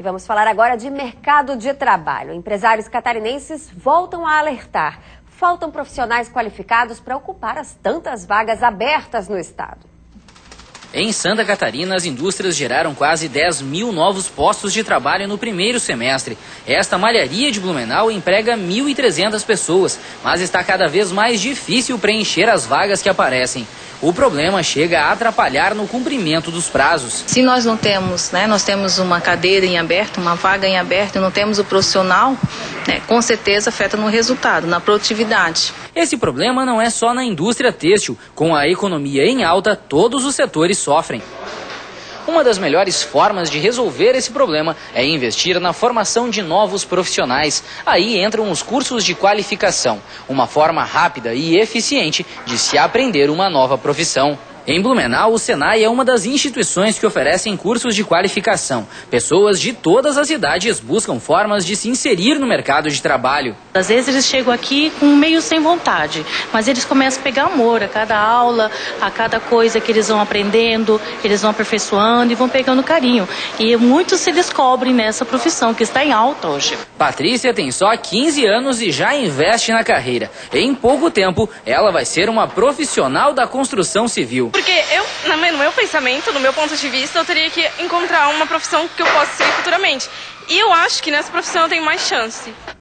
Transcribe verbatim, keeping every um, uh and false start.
E vamos falar agora de mercado de trabalho. Empresários catarinenses voltam a alertar. Faltam profissionais qualificados para ocupar as tantas vagas abertas no estado. Em Santa Catarina, as indústrias geraram quase dez mil novos postos de trabalho no primeiro semestre. Esta malharia de Blumenau emprega mil e trezentas pessoas, mas está cada vez mais difícil preencher as vagas que aparecem. O problema chega a atrapalhar no cumprimento dos prazos. Se nós não temos, né, nós temos uma cadeira em aberto, uma vaga em aberto e não temos o profissional, né, com certeza afeta no resultado, na produtividade. Esse problema não é só na indústria têxtil. Com a economia em alta, todos os setores sofrem. Uma das melhores formas de resolver esse problema é investir na formação de novos profissionais. Aí entram os cursos de qualificação, uma forma rápida e eficiente de se aprender uma nova profissão. Em Blumenau, o Senai é uma das instituições que oferecem cursos de qualificação. Pessoas de todas as idades buscam formas de se inserir no mercado de trabalho. Às vezes eles chegam aqui com meio sem vontade, mas eles começam a pegar amor a cada aula, a cada coisa que eles vão aprendendo, eles vão aperfeiçoando e vão pegando carinho. E muitos se descobrem nessa profissão que está em alta hoje. Patrícia tem só quinze anos e já investe na carreira. Em pouco tempo, ela vai ser uma profissional da construção civil. Porque eu, no meu pensamento, no meu ponto de vista, eu teria que encontrar uma profissão que eu possa seguir futuramente. E eu acho que nessa profissão eu tenho mais chance.